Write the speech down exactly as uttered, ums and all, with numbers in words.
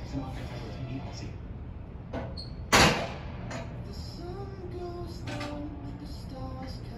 สมัครแฟนๆที่นี้ออกเสียง The sun goes down, the stars